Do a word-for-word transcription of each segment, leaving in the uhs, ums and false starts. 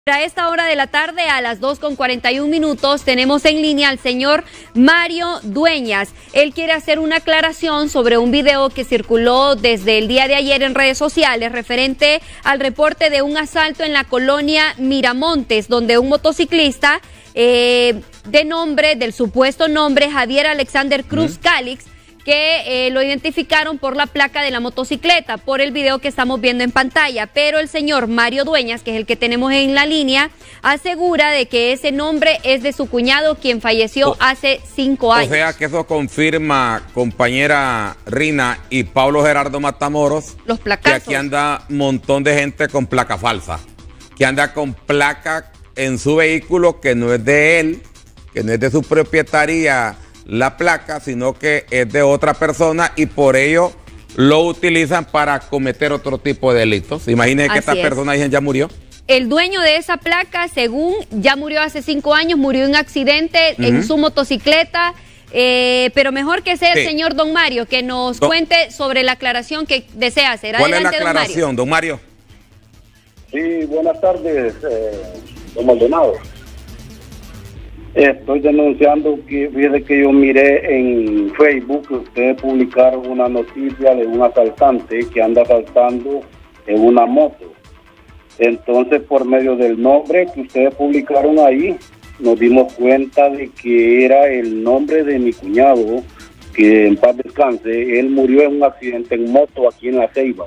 A esta hora de la tarde, a las dos con cuarenta y un minutos, tenemos en línea al señor Mario Dueñas. Él quiere hacer una aclaración sobre un video que circuló desde el día de ayer en redes sociales referente al reporte de un asalto en la colonia Miramontes, donde un motociclista eh, de nombre, del supuesto nombre Javier Alexander Cruz uh-huh. Calix, que eh, lo identificaron por la placa de la motocicleta, por el video que estamos viendo en pantalla, pero el señor Mario Dueñas, que es el que tenemos en la línea, asegura de que ese nombre es de su cuñado, quien falleció o, hace cinco años. O sea que eso confirma, compañera Rina y Pablo Gerardo Matamoros, los placazos, que aquí anda un montón de gente con placa falsa, que anda con placa en su vehículo que no es de él, que no es de su propietaría la placa, sino que es de otra persona y por ello lo utilizan para cometer otro tipo de delitos. Imagínense que esta es. persona ya murió. El dueño de esa placa, según ya murió hace cinco años, murió en un accidente uh-huh. en su motocicleta, eh, pero mejor que sea sí. el señor Don Mario, que nos don... cuente sobre la aclaración que desea hacer. ¿Cuál Adelante, es la aclaración, Don Mario? Don Mario. Sí, buenas tardes, eh, don Maldonado. Estoy denunciando que, fíjese que yo miré en Facebook que ustedes publicaron una noticia de un asaltante que anda asaltando en una moto. Entonces, por medio del nombre que ustedes publicaron ahí, nos dimos cuenta de que era el nombre de mi cuñado, que en paz descanse. Él murió en un accidente en moto aquí en La Ceiba.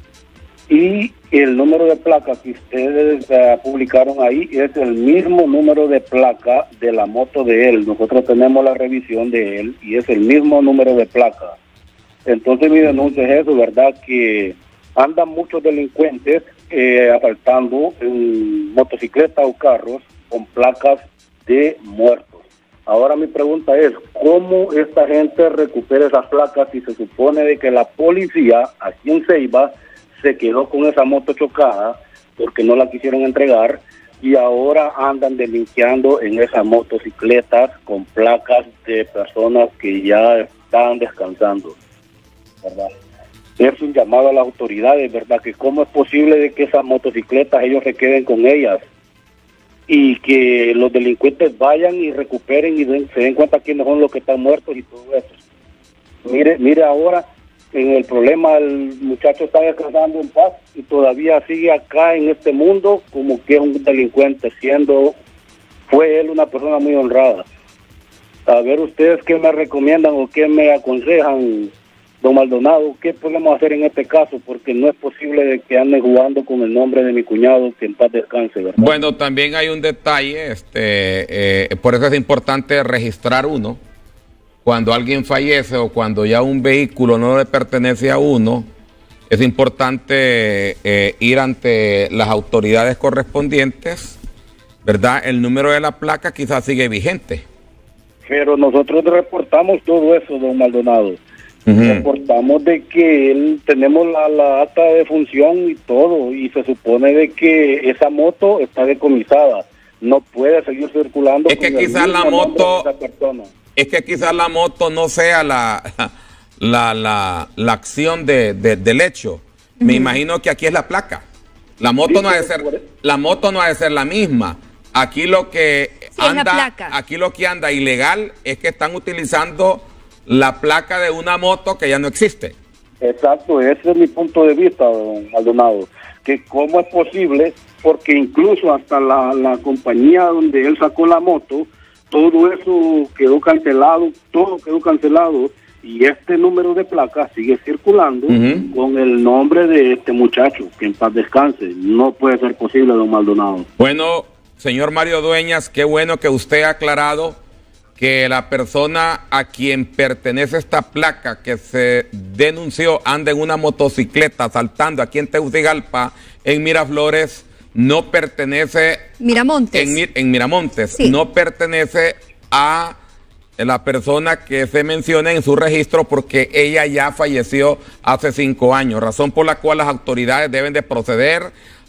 Y el número de placa que ustedes uh, publicaron ahí es el mismo número de placa de la moto de él. Nosotros tenemos la revisión de él y es el mismo número de placa. Entonces mi denuncia es eso, ¿verdad? Que andan muchos delincuentes eh, asaltando en motocicletas o carros con placas de muertos. Ahora mi pregunta es, ¿cómo esta gente recupera esas placas si se supone de que la policía aquí en Ceiba se quedó con esa moto chocada porque no la quisieron entregar y ahora andan delinqueando en esas motocicletas con placas de personas que ya están descansando, ¿verdad? Es un llamado a las autoridades, ¿verdad? Que cómo es posible de que esas motocicletas ellos se queden con ellas y que los delincuentes vayan y recuperen y den, se den cuenta quiénes son los que están muertos y todo eso. Mire, mire ahora, en el problema el muchacho está descansando en paz y todavía sigue acá en este mundo como que es un delincuente, siendo, fue él una persona muy honrada. A ver ustedes qué me recomiendan o qué me aconsejan, don Maldonado, qué podemos hacer en este caso, porque no es posible de que ande jugando con el nombre de mi cuñado, que en paz descanse, ¿verdad? Bueno, también hay un detalle, este, eh, por eso es importante registrar uno. Cuando alguien fallece o cuando ya un vehículo no le pertenece a uno, es importante eh, ir ante las autoridades correspondientes, ¿verdad? El número de la placa quizás sigue vigente. Pero nosotros reportamos todo eso, don Maldonado. Uh-huh. Reportamos de que él, tenemos la, la acta de defunción y todo, y se supone de que esa moto está decomisada. No puede seguir circulando. Es que quizás la moto... Es que quizás la moto no sea la, la, la, la acción de, de, del hecho. Uh-huh. Me imagino que aquí es la placa. La moto, sí, no ha de ser, la moto no ha de ser la misma. Aquí lo que sí, anda, aquí lo que anda ilegal es que están utilizando la placa de una moto que ya no existe. Exacto, ese es mi punto de vista, don Maldonado. Que cómo es posible, porque incluso hasta la, la compañía donde él sacó la moto, todo eso quedó cancelado, todo quedó cancelado y este número de placa sigue circulando uh-huh. con el nombre de este muchacho, que en paz descanse. No puede ser posible, don Maldonado. Bueno, señor Mario Dueñas, qué bueno que usted ha aclarado que la persona a quien pertenece esta placa que se denunció anda en una motocicleta saltando aquí en Tegucigalpa, en Miraflores, no pertenece... Miramontes. En, en Miramontes. Sí. No pertenece a la persona que se menciona en su registro porque ella ya falleció hace cinco años. Razón por la cual las autoridades deben de proceder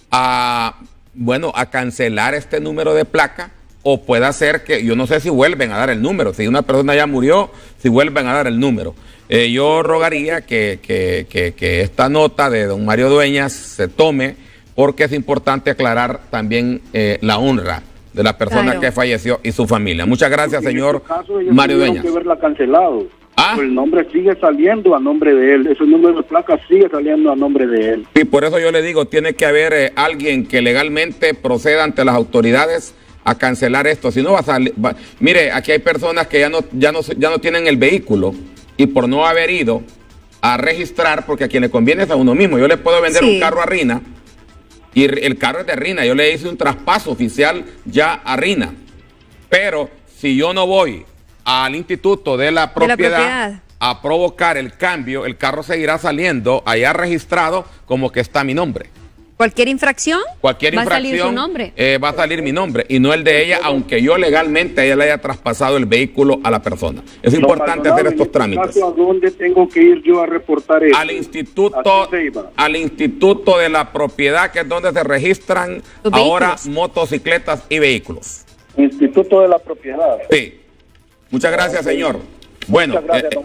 a, bueno, a cancelar este número de placa o puede ser que, yo no sé si vuelven a dar el número. Si una persona ya murió, si vuelven a dar el número. Eh, yo rogaría que, que, que, que esta nota de don Mario Dueñas se tome porque es importante aclarar también eh, la honra de la persona claro. que falleció y su familia. Muchas gracias, porque señor en este caso, Mario Dueñas. Que verla cancelado. ¿Ah? El nombre sigue saliendo a nombre de él, ese número de placa sigue saliendo a nombre de él. Y por eso yo le digo, tiene que haber eh, alguien que legalmente proceda ante las autoridades a cancelar esto. Si no va a salir, va, mire, aquí hay personas que ya no, ya no, ya no tienen el vehículo y por no haber ido a registrar, porque a quien le conviene es a uno mismo. Yo le puedo vender sí. un carro a Rina y el carro es de Rina. Yo le hice un traspaso oficial ya a Rina, pero si yo no voy al instituto de la, propiedad, de la propiedad a provocar el cambio, el carro seguirá saliendo allá registrado como que está mi nombre. ¿Cualquier infracción? Cualquier va infracción a salir su nombre. Eh, va a salir mi nombre y no el de ella, aunque yo legalmente a ella le haya traspasado el vehículo a la persona. Es importante hacer estos trámites. ¿A dónde tengo que ir yo a reportar eso? Al instituto, al instituto de la propiedad, que es donde se registran ahora motocicletas y vehículos. Instituto de la propiedad. Sí. Muchas gracias, señor. Bueno, Muchas gracias, eh,